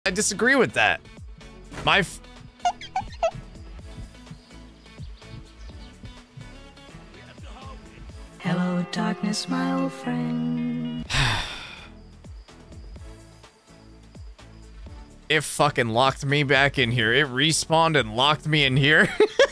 I disagree with that. Hello, darkness, my old friend. It fucking locked me back in here. It respawned and locked me in here.